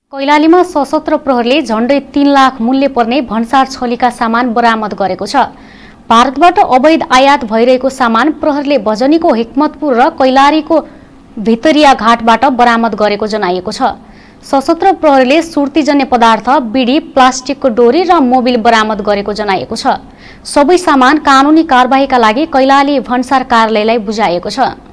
कैलालीमा सशस्त्र प्रहरीले झण्डै 3 लाख मूल्य पर्ने भन्सार छलीका सामान बरामद गरेको छ। भारतबाट अवैध आयात भइरहेको सामान प्रहरीले भजनीको हिक्मतपुर र कैलालीको भितरिया घाटबाट बरामद गरेको जनाइएको छ। सशस्त्र प्रहरीले सुर्तीजन्य पदार्थ, बिडी, प्लास्टिकको डोरी र मोबिल बरामद गरेको जनाइएको छ। सबै सामान कानुनी कारबाहीका लागि कैलाली भन्सार कार्यालयलाई बुझाइएको छ।